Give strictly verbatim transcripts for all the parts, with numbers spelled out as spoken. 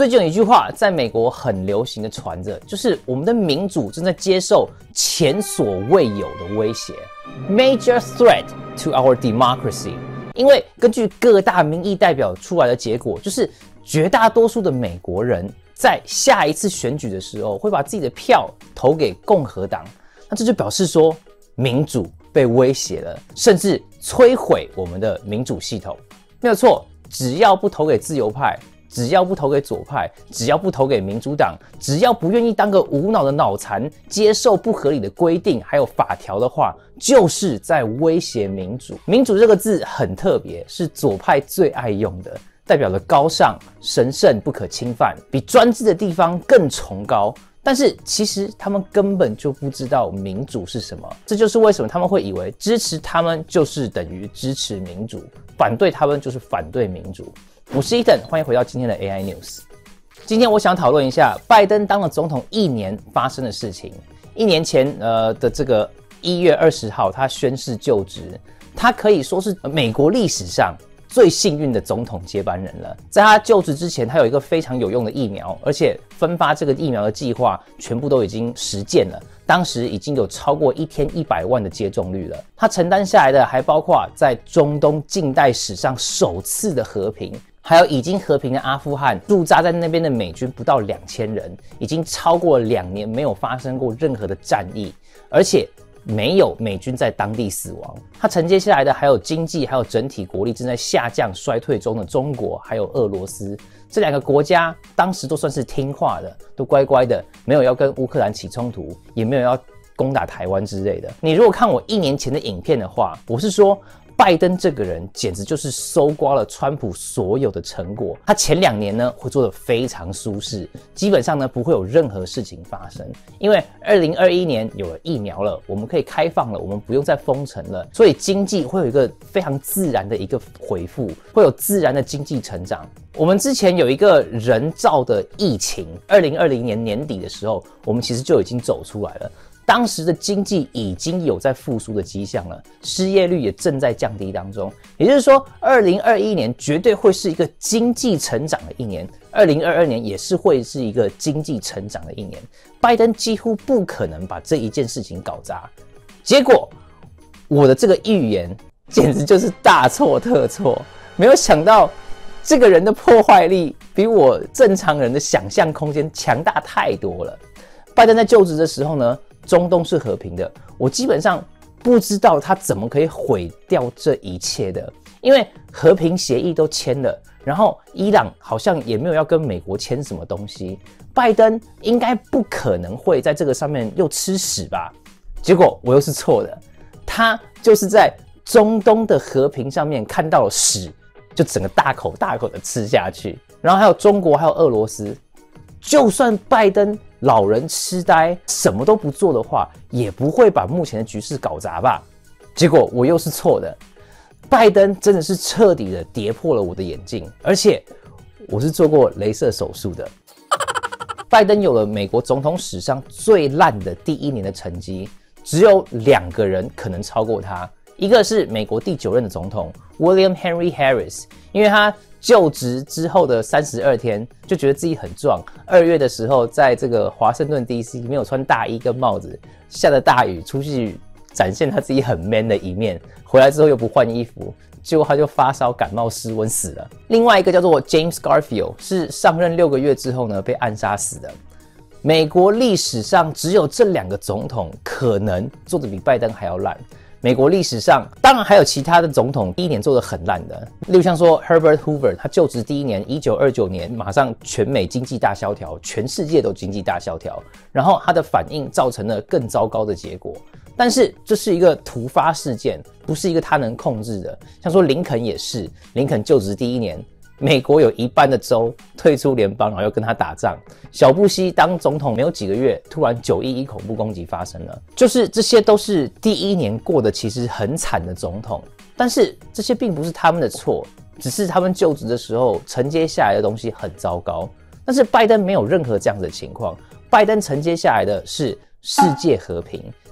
最近有一句话在美国很流行的传着，就是我们的民主正在接受前所未有的威胁 ，major threat to our democracy。因为根据各大民意代表出来的结果，就是绝大多数的美国人在下一次选举的时候会把自己的票投给共和党，那这就表示说民主被威胁了，甚至摧毁我们的民主系统。没有错，只要不投给自由派，只要不投给左派，只要不投给民主党，只要不愿意当个无脑的脑残，接受不合理的规定还有法条的话，就是在威胁民主。民主这个字很特别，是左派最爱用的，代表了高尚、神圣、不可侵犯，比专制的地方更崇高。但是其实他们根本就不知道民主是什么，这就是为什么他们会以为支持他们就是等于支持民主，反对他们就是反对民主。我是 Ethan， 欢迎回到今天的 A I News。今天我想讨论一下拜登当了总统一年发生的事情。一年前呃的这个一月二十号，他宣誓就职，他可以说是美国历史上最幸运的总统接班人了。在他就职之前，他有一个非常有用的疫苗，而且分发这个疫苗的计划全部都已经实践了。当时已经有超过一天一百万的接种率了。他承担下来的还包括在中东近代史上首次的和平，还有已经和平的阿富汗，驻扎在那边的美军不到两千人，已经超过两年没有发生过任何的战役，而且没有美军在当地死亡。他承接下来的还有经济，还有整体国力正在下降衰退中的中国，还有俄罗斯。这两个国家当时都算是听话的，都乖乖的，没有要跟乌克兰起冲突，也没有要攻打台湾之类的。你如果看我一年前的影片的话，我是说拜登这个人简直就是搜刮了川普所有的成果。他前两年呢会做得非常舒适，基本上呢不会有任何事情发生，因为二零二一年有了疫苗了，我们可以开放了，我们不用再封城了，所以经济会有一个非常自然的一个回复，会有自然的经济成长。我们之前有一个人造的疫情，二零二零年年底的时候，我们其实就已经走出来了。当时的经济已经有在复苏的迹象了，失业率也正在降低当中。也就是说，二零二一年绝对会是一个经济成长的一年，二零二二年也是会是一个经济成长的一年。拜登几乎不可能把这一件事情搞砸。结果，我的这个预言简直就是大错特错。没有想到，这个人的破坏力比我正常人的想象空间强大太多了。拜登在就职的时候呢，中东是和平的，我基本上不知道他怎么可以毁掉这一切的，因为和平协议都签了，然后伊朗好像也没有要跟美国签什么东西，拜登应该不可能会在这个上面又吃屎吧？结果我又是错的，他就是在中东的和平上面看到了屎，就整个大口大口的吃下去。然后还有中国，还有俄罗斯，就算拜登老人痴呆，什么都不做的话，也不会把目前的局势搞砸吧？结果我又是错的，拜登真的是彻底的跌破了我的眼镜，而且我是做过雷射手术的。拜登有了美国总统史上最烂的第一年的成绩，只有两个人可能超过他，一个是美国第九任的总统 William Henry Harris， 因为他就职之后的三十二天就觉得自己很壮，二月的时候在这个华盛顿 D C 没有穿大衣跟帽子，下着大雨出去展现他自己很 man 的一面，回来之后又不换衣服，结果他就发烧感冒失温死了。另外一个叫做 James Garfield， 是上任六个月之后呢被暗杀死的。美国历史上只有这两个总统可能做得比拜登还要烂。美国历史上当然还有其他的总统第一年做得很烂的，例如像说 Herbert Hoover， 他就职第一年一九二九年马上全美经济大萧条，全世界都经济大萧条，然后他的反应造成了更糟糕的结果。但是这是一个突发事件，不是一个他能控制的。像说林肯也是，林肯就职第一年，美国有一半的州退出联邦，然后又跟他打仗。小布希当总统没有几个月，突然九一一恐怖攻击发生了。就是这些都是第一年过得其实很惨的总统，但是这些并不是他们的错，只是他们就职的时候承接下来的东西很糟糕。但是拜登没有任何这样子的情况，拜登承接下来的是世界和平，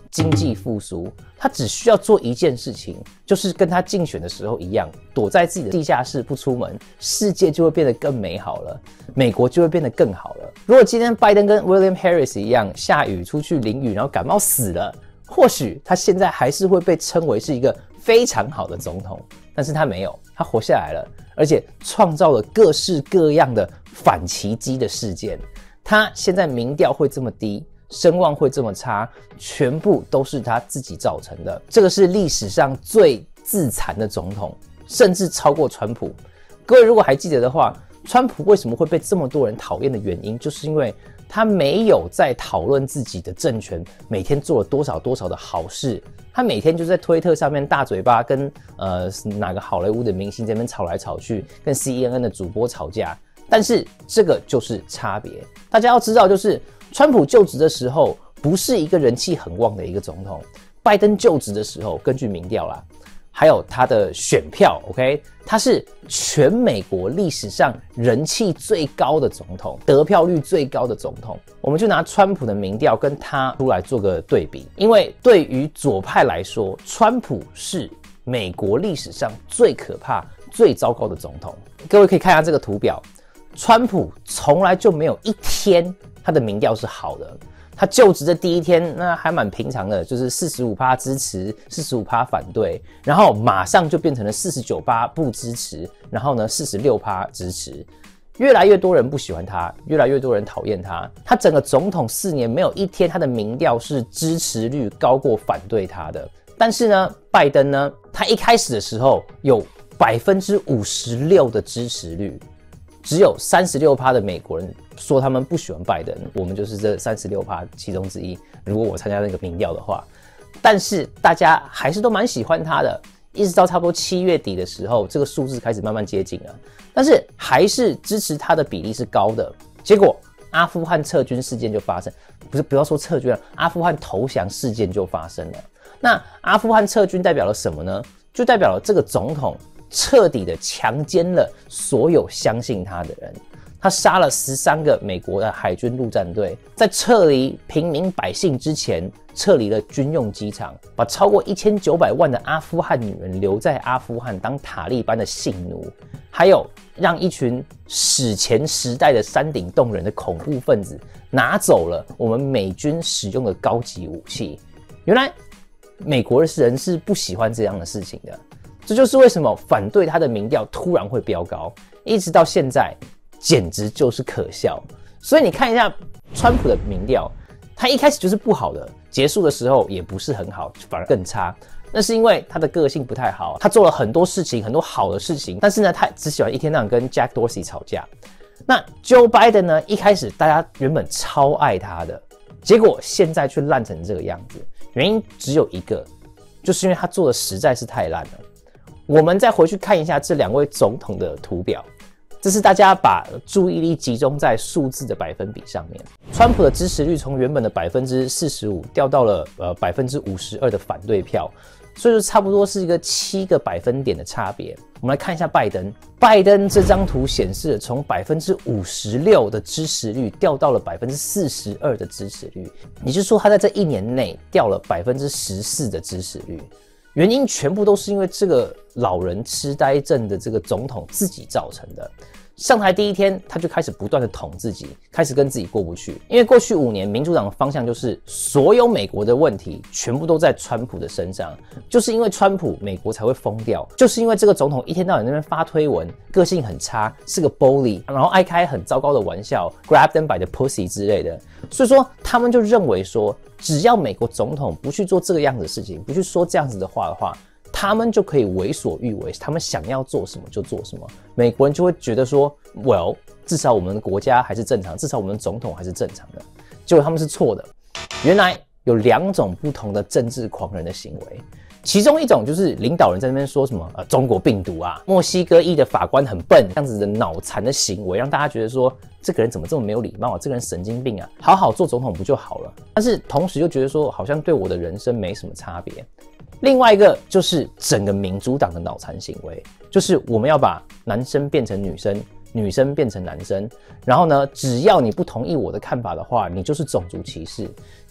经济复苏，他只需要做一件事情，就是跟他竞选的时候一样，躲在自己的地下室不出门，世界就会变得更美好了，美国就会变得更好了。如果今天拜登跟 William Harris 一样，下雨出去淋雨，然后感冒死了，或许他现在还是会被称为是一个非常好的总统，但是他没有，他活下来了，而且创造了各式各样的反奇迹的事件。他现在民调会这么低，声望会这么差，全部都是他自己造成的。这个是历史上最自残的总统，甚至超过川普。各位如果还记得的话，川普为什么会被这么多人讨厌的原因，就是因为他没有在讨论自己的政权每天做了多少多少的好事，他每天就在推特上面大嘴巴跟呃哪个好莱坞的明星这边吵来吵去，跟 C N N 的主播吵架。但是这个就是差别，大家要知道，就是川普就职的时候不是一个人气很旺的一个总统，拜登就职的时候，根据民调啦，还有他的选票 ，OK， 他是全美国历史上人气最高的总统，得票率最高的总统。我们就拿川普的民调跟他出来做个对比，因为对于左派来说，川普是美国历史上最可怕、最糟糕的总统。各位可以看一下这个图表。川普从来就没有一天他的民调是好的，他就职的第一天那还蛮平常的，就是 百分之四十五 支持 百分之四十五 反对，然后马上就变成了 百分之四十九 不支持，然后呢 百分之四十六 支持，越来越多人不喜欢他，越来越多人讨厌他。他整个总统四年没有一天他的民调是支持率高过反对他的。但是呢，拜登呢，他一开始的时候有 百分之五十六 的支持率。只有 百分之三十六 的美国人说他们不喜欢拜登，我们就是这 百分之三十六 其中之一，如果我参加那个民调的话。但是大家还是都蛮喜欢他的，一直到差不多七月底的时候，这个数字开始慢慢接近了，但是还是支持他的比例是高的。结果阿富汗撤军事件就发生，不是不要说撤军了，阿富汗投降事件就发生了。那阿富汗撤军代表了什么呢？就代表了这个总统彻底的强奸了所有相信他的人，他杀了十三个美国的海军陆战队，在撤离平民百姓之前，撤离了军用机场，把超过一千九百万的阿富汗女人留在阿富汗当塔利班的性奴，还有让一群史前时代的山顶洞人的恐怖分子拿走了我们美军使用的高级武器。原来美国人是不喜欢这样的事情的。这就是为什么反对他的民调突然会飙高，一直到现在，简直就是可笑。所以你看一下川普的民调，他一开始就是不好的，结束的时候也不是很好，反而更差。那是因为他的个性不太好，他做了很多事情，很多好的事情，但是呢，他只喜欢一天到晚跟 Jack Dorsey 吵架。那 Joe Biden 呢，一开始大家原本超爱他的，结果现在却烂成这个样子，原因只有一个，就是因为他做的实在是太烂了。我们再回去看一下这两位总统的图表，这是大家把注意力集中在数字的百分比上面。川普的支持率从原本的 百分之四十五 掉到了呃 百分之五十二 的反对票，所以说差不多是一个七个百分点的差别。我们来看一下拜登，拜登这张图显示了从 百分之五十六 的支持率掉到了 百分之四十二 的支持率，也就是说他在这一年内掉了 百分之十四 的支持率。原因全部都是因为这个老人痴呆症的这个总统自己造成的。上台第一天，他就开始不断的捅自己，开始跟自己过不去。因为过去五年，民主党的方向就是所有美国的问题全部都在川普的身上，就是因为川普，美国才会疯掉，就是因为这个总统一天到晚在那边发推文，个性很差，是个 bully， 然后爱开很糟糕的玩笑 ，grab them by the pussy 之类的。所以说，他们就认为说，只要美国总统不去做这个样子的事情，不去说这样子的话的话，他们就可以为所欲为，他们想要做什么就做什么。美国人就会觉得说 ，Well， 至少我们的国家还是正常，至少我们的总统还是正常的。结果他们是错的。原来有两种不同的政治狂人的行为，其中一种就是领导人在那边说什么呃中国病毒啊，墨西哥裔的法官很笨，这样子的脑残的行为，让大家觉得说这个人怎么这么没有礼貌啊，这个人神经病啊，好好做总统不就好了？但是同时又觉得说好像对我的人生没什么差别。另外一个就是整个民主党的脑残行为，就是我们要把男生变成女生，女生变成男生，然后呢，只要你不同意我的看法的话，你就是种族歧视。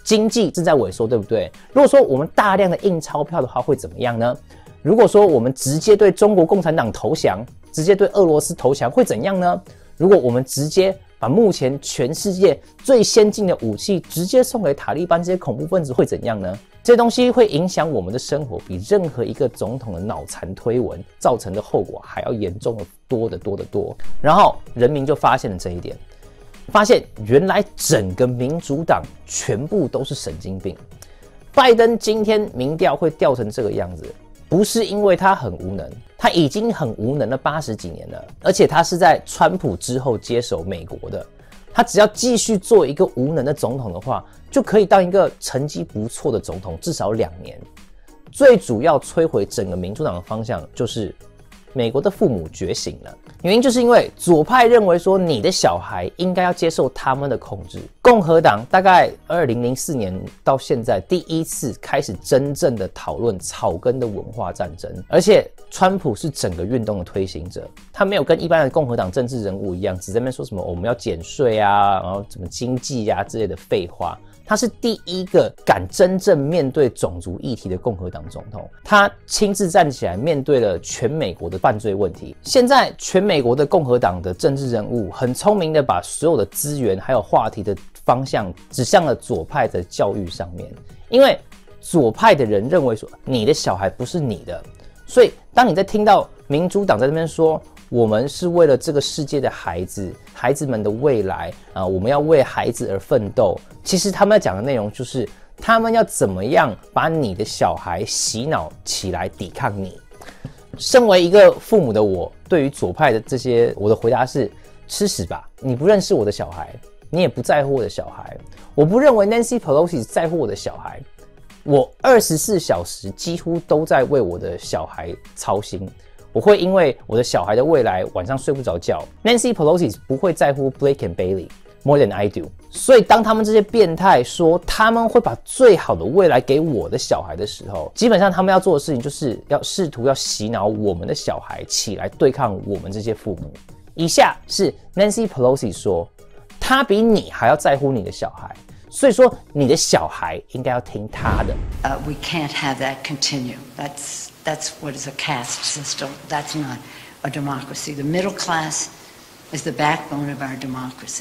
经济正在萎缩，对不对？如果说我们大量的印钞票的话，会怎么样呢？如果说我们直接对中国共产党投降，直接对俄罗斯投降，会怎样呢？如果我们直接把目前全世界最先进的武器直接送给塔利班这些恐怖分子，会怎样呢？这些东西会影响我们的生活，比任何一个总统的脑残推文造成的后果还要严重的多得多得多。然后人民就发现了这一点，发现原来整个民主党全部都是神经病。拜登今天民调会掉成这个样子，不是因为他很无能，他已经很无能了八十几年了，而且他是在川普之后接手美国的。他只要继续做一个无能的总统的话，就可以当一个成绩不错的总统，至少两年。最主要摧毁整个民主党的方向就是美国的父母觉醒了，原因就是因为左派认为说你的小孩应该要接受他们的控制。共和党大概二零零四年到现在第一次开始真正的讨论草根的文化战争，而且川普是整个运动的推行者，他没有跟一般的共和党政治人物一样，只在那边说什么、哦、我们要减税啊，然后什么经济啊之类的废话。他是第一个敢真正面对种族议题的共和党总统，他亲自站起来面对了全美国的犯罪问题。现在全美国的共和党的政治人物很聪明的把所有的资源还有话题的方向指向了左派的教育上面，因为左派的人认为说你的小孩不是你的，所以当你在听到民主党在那边说我们是为了这个世界的孩子，孩子们的未来啊、呃，我们要为孩子而奋斗。其实他们要讲的内容就是，他们要怎么样把你的小孩洗脑起来抵抗你。身为一个父母的我，对于左派的这些，我的回答是：吃屎吧！你不认识我的小孩，你也不在乎我的小孩。我不认为 Nancy Pelosi 在乎我的小孩。我二十四小时几乎都在为我的小孩操心。我会因为我的小孩的未来晚上睡不着觉。Nancy Pelosi 不会在乎 Blake and Bailey more than I do。所以当他们这些变态说他们会把最好的未来给我的小孩的时候，基本上他们要做的事情就是要试图要洗脑我们的小孩起来对抗我们这些父母。以下是 Nancy Pelosi 说，他比你还要在乎你的小孩，所以说你的小孩应该要听他的。 Uh, we can't have that continue. That's That's what is a caste system. That's not a democracy. The middle class is the backbone of our democracy.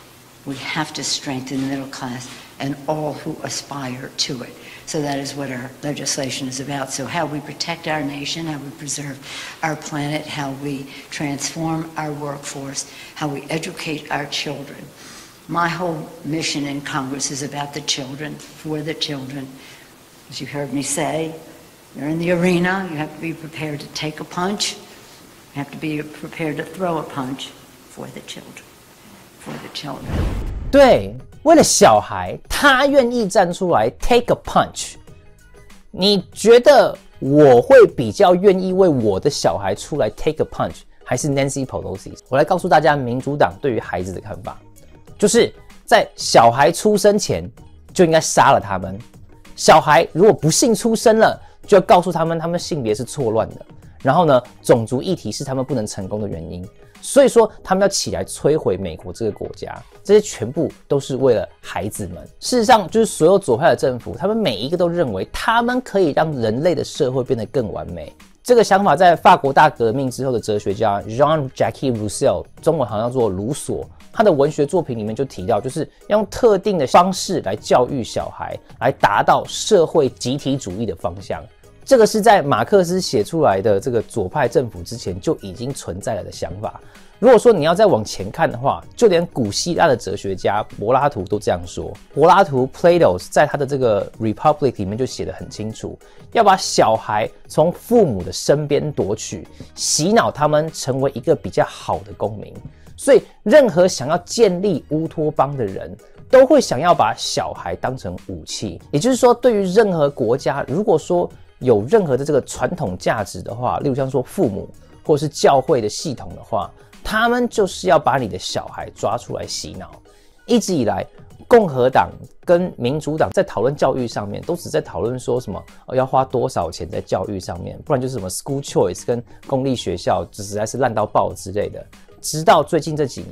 We have to strengthen the middle class and all who aspire to it. So that is what our legislation is about. So how we protect our nation, how we preserve our planet, how we transform our workforce, how we educate our children. My whole mission in Congress is about the children, for the children. As you heard me say, you're in the arena, you have to be prepared to take a punch, you have to be prepared to throw a punch for the children, for the children. 对，为了小孩，他愿意站出来 take a punch。你觉得我会比较愿意为我的小孩出来 take a punch， 还是 Nancy Pelosi？ 我来告诉大家民主党对于孩子的看法，就是在小孩出生前就应该杀了他们。小孩如果不幸出生了，就要告诉他们他们性别是错乱的，然后呢，种族议题是他们不能成功的原因，所以说他们要起来摧毁美国这个国家，这些全部都是为了孩子们。事实上，就是所有左派的政府，他们每一个都认为他们可以让人类的社会变得更完美。这个想法在法国大革命之后的哲学家 Jean-Jacques Rousseau， 中文好像叫做卢索，他的文学作品里面就提到，就是要用特定的方式来教育小孩，来达到社会集体主义的方向。这个是在马克思写出来的这个左派政府之前就已经存在了的想法。如果说你要再往前看的话，就连古希腊的哲学家柏拉图都这样说。柏拉图 Plato 在他的这个 Republic 里面就写得很清楚，要把小孩从父母的身边夺取，洗脑他们成为一个比较好的公民。所以任何想要建立乌托邦的人都会想要把小孩当成武器。也就是说，对于任何国家，如果说有任何的这个传统价值的话，例如像说父母或是教会的系统的话，他们就是要把你的小孩抓出来洗脑。一直以来，共和党跟民主党在讨论教育上面，都只在讨论说什么、哦、要花多少钱在教育上面，不然就是什么 school choice 跟公立学校实在是烂到爆之类的。直到最近这几年，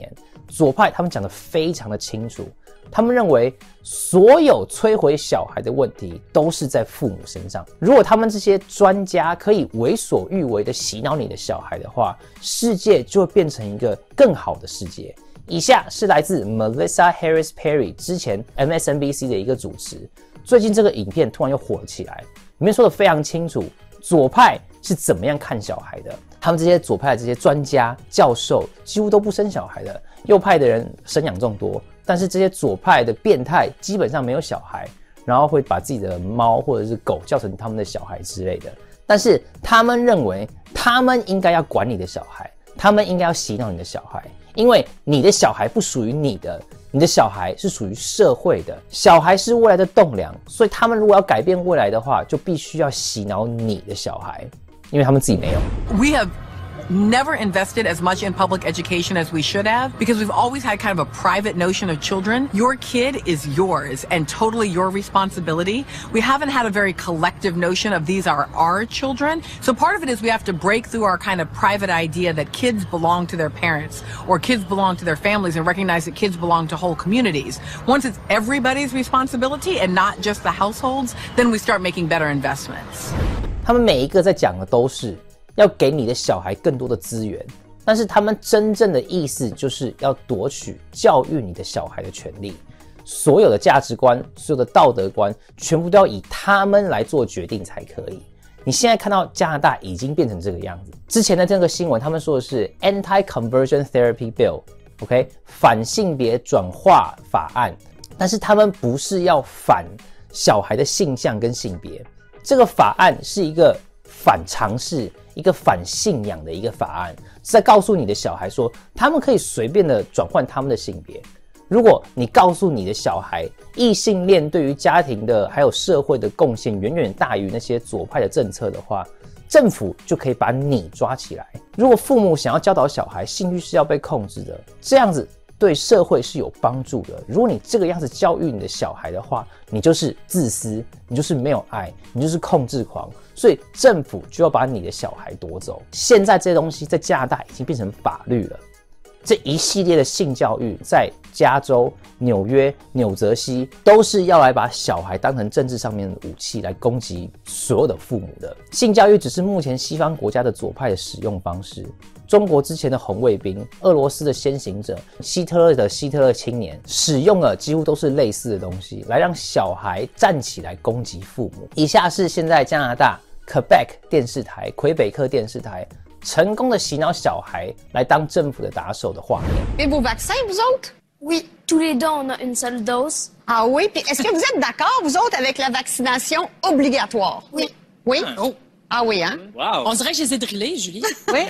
左派他们讲得非常的清楚，他们认为所有摧毁小孩的问题都是在父母身上。如果他们这些专家可以为所欲为的洗脑你的小孩的话，世界就会变成一个更好的世界。以下是来自 Melissa Harris Perry 之前 M S N B C 的一个主持，最近这个影片突然又火了起来，里面说的非常清楚，左派是怎么样看小孩的。他们这些左派的这些专家教授几乎都不生小孩的，右派的人生养众多，但是这些左派的变态基本上没有小孩，然后会把自己的猫或者是狗叫成他们的小孩之类的。但是他们认为他们应该要管你的小孩，他们应该要洗脑你的小孩，因为你的小孩不属于你的，你的小孩是属于社会的，小孩是未来的栋梁，所以他们如果要改变未来的话，就必须要洗脑你的小孩，因为他们自己没有。 We have never invested as much in public education as we should have because we've always had kind of a private notion of children. Your kid is yours and totally your responsibility. We haven't had a very collective notion of these are our children. So part of it is we have to break through our kind of private idea that kids belong to their parents or kids belong to their families and recognize that kids belong to whole communities. Once it's everybody's responsibility and not just the households, then we start making better investments. 他们每一个在讲的都是要给你的小孩更多的资源，但是他们真正的意思就是要夺取教育你的小孩的权利。所有的价值观，所有的道德观，全部都要以他们来做决定才可以。你现在看到加拿大已经变成这个样子。之前的这个新闻，他们说的是 Anti-Conversion Therapy Bill，OK， 反性别转化法案，但是他们不是要反小孩的性向跟性别，这个法案是一个反尝试、一个反信仰的一个法案，是在告诉你的小孩说，他们可以随便的转换他们的性别。如果你告诉你的小孩，异性恋对于家庭的还有社会的贡献远远大于那些左派的政策的话，政府就可以把你抓起来。如果父母想要教导小孩性欲是要被控制的，这样子对社会是有帮助的。如果你这个样子教育你的小孩的话，你就是自私，你就是没有爱，你就是控制狂，所以政府就要把你的小孩夺走。现在这些东西在加拿大已经变成法律了。这一系列的性教育在加州、纽约、纽泽西都是要来把小孩当成政治上面的武器来攻击所有的父母的。性教育只是目前西方国家的左派的使用方式。中国之前的红卫兵、俄罗斯的先行者、希特勒的希特勒青年使用了几乎都是类似的东西，来让小孩站起来攻击父母。以下是现在加拿大 Quebec 电视台、魁北克电视台成功的洗脑小孩来当政府的打手的画面。 Et vos vaccins, vous autres? Oui, tous les deux, on a une seule dose. Ah oui? Puis est-ce que vous êtes d'accord, vous autres, avec la vaccination obligatoire? Oui. Oui? Oh. Ah oui, hein? Wow. On dirait que je les ai drillés, Julie. Oui.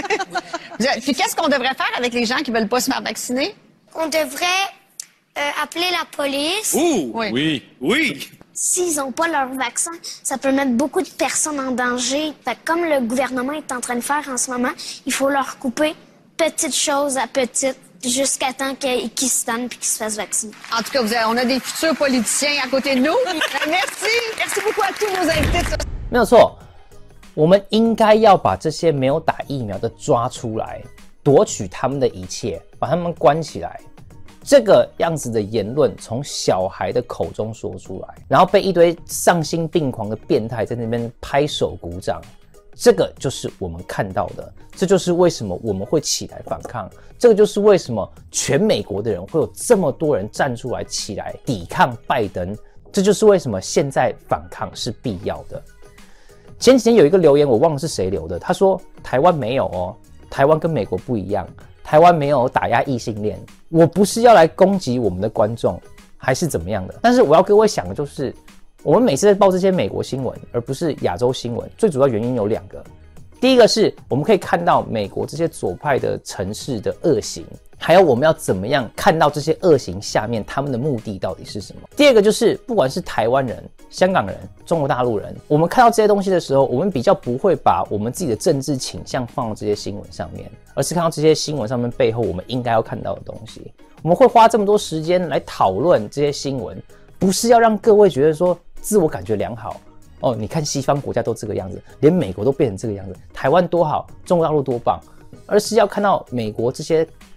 Puis qu'est-ce qu'on devrait faire avec les gens qui veulent pas se faire vacciner? On devrait euh, appeler la police. Ouh, Oui. oui, oui. S'ils n'ont pas leur vaccin, ça peut mettre beaucoup de personnes en danger. Fait que comme le gouvernement est en train de faire en ce moment, il faut leur couper petite chose à petite jusqu'à temps qu'ils qu se donnent et qu'ils se fassent vacciner. En tout cas, vous avez, on a des futurs politiciens à côté de nous. Merci. Merci beaucoup à tous nos invités. 没有错，我们应该要把这些没有打疫苗的抓出来，夺取他们的一切，把他们关起来。这个样子的言论从小孩的口中说出来，然后被一堆丧心病狂的变态在那边拍手鼓掌，这个就是我们看到的，这就是为什么我们会起来反抗，这个就是为什么全美国的人会有这么多人站出来起来抵抗拜登，这就是为什么现在反抗是必要的。前几天有一个留言，我忘了是谁留的，他说台湾没有哦，台湾跟美国不一样，台湾没有打压异性恋。我不是要来攻击我们的观众，还是怎么样的？但是我要各位想的就是，我们每次在报这些美国新闻，而不是亚洲新闻，最主要原因有两个。第一个是我们可以看到美国这些左派的城市的恶行，还有我们要怎么样看到这些恶行下面他们的目的到底是什么。第二个就是不管是台湾人、香港人、中国大陆人，我们看到这些东西的时候，我们比较不会把我们自己的政治倾向放到这些新闻上面，而是看到这些新闻上面背后我们应该要看到的东西。我们会花这么多时间来讨论这些新闻，不是要让各位觉得说自我感觉良好哦，你看西方国家都这个样子，连美国都变成这个样子，台湾多好，中国大陆多棒，而是要看到美国这些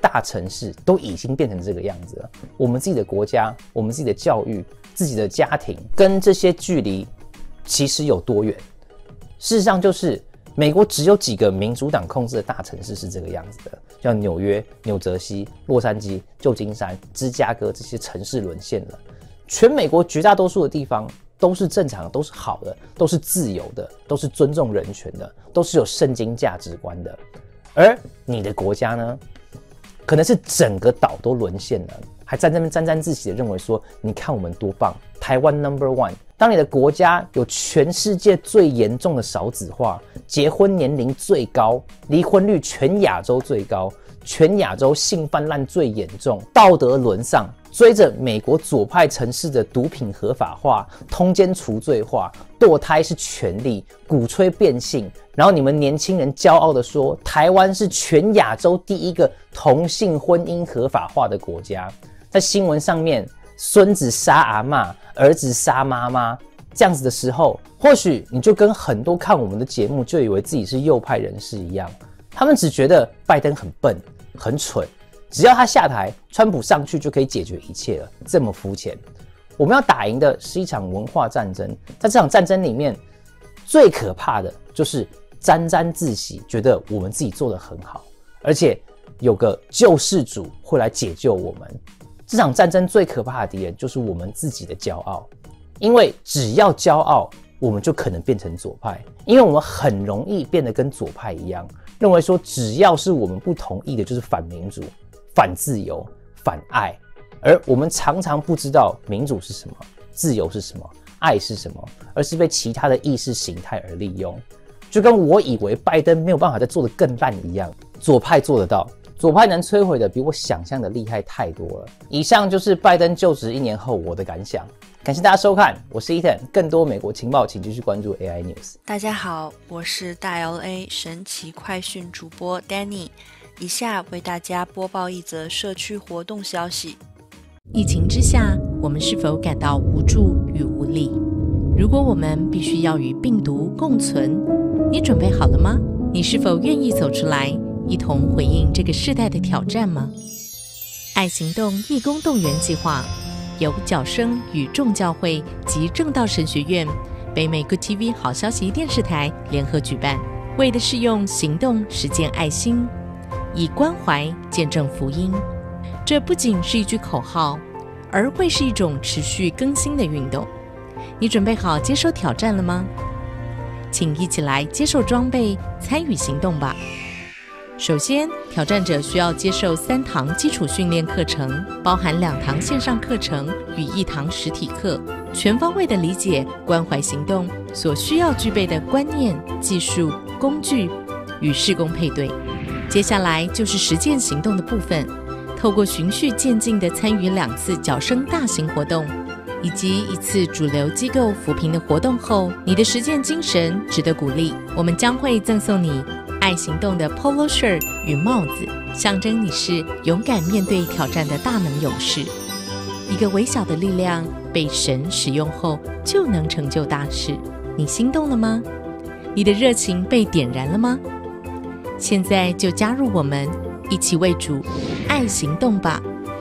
大城市都已经变成这个样子了。我们自己的国家，我们自己的教育，自己的家庭，跟这些距离其实有多远？事实上，就是美国只有几个民主党控制的大城市是这个样子的，像纽约、纽泽西、洛杉矶、旧金山、芝加哥这些城市沦陷了。全美国绝大多数的地方都是正常的，都是好的，都是自由的，都是尊重人权的，都是有圣经价值观的。而你的国家呢，可能是整个岛都沦陷了，还在那边沾沾自喜的认为说，你看我们多棒，台湾 number one。当你的国家有全世界最严重的少子化，结婚年龄最高，离婚率全亚洲最高，全亚洲性泛滥最严重，道德沦丧，追着美国左派城市的毒品合法化、通奸除罪化、堕胎是权利、鼓吹变性，然后你们年轻人骄傲的说，台湾是全亚洲第一个同性婚姻合法化的国家，在新闻上面孙子杀阿嬷，儿子杀妈妈，这样子的时候，或许你就跟很多看我们的节目就以为自己是右派人士一样，他们只觉得拜登很笨很蠢，只要他下台，川普上去就可以解决一切了，这么肤浅。我们要打赢的是一场文化战争，在这场战争里面，最可怕的就是沾沾自喜，觉得我们自己做得很好，而且有个救世主会来解救我们。这场战争最可怕的敌人就是我们自己的骄傲，因为只要骄傲，我们就可能变成左派，因为我们很容易变得跟左派一样，认为说只要是我们不同意的，就是反民主、反自由、反爱，而我们常常不知道民主是什么，自由是什么，爱是什么，而是被其他的意识形态而利用。就跟我以为拜登没有办法再做得更烂一样，左派做得到。左派能摧毁的比我想象的厉害太多了。以上就是拜登就职一年后我的感想。感谢大家收看，我是 Ethan， 更多美国情报请继续关注 A I News。 大家好，我是大 L A 神奇快讯主播 Danny， 以下为大家播报一则社区活动消息。 疫情之下，我们是否感到无助与无力？如果我们必须要与病毒共存，你准备好了吗？你是否愿意走出来，一同回应这个世代的挑战吗？爱行动义工动员计划由角声与众教会及正道神学院、北美 Good T V 好消息电视台联合举办，为的是用行动实践爱心，以关怀见证福音。这不仅是一句口号，而会是一种持续更新的运动。你准备好接受挑战了吗？请一起来接受装备，参与行动吧。首先，挑战者需要接受三堂基础训练课程，包含两堂线上课程与一堂实体课，全方位的理解关怀行动所需要具备的观念、技术、工具与事工配对。接下来就是实践行动的部分，透过循序渐进的参与两次角声大型活动以及一次主流机构扶贫的活动后，你的实践精神值得鼓励。我们将会赠送你爱行动的 polo shirt 与帽子，象征你是勇敢面对挑战的大能勇士。一个微小的力量被神使用后，就能成就大事。你心动了吗？你的热情被点燃了吗？现在就加入我们，一起为主爱行动吧！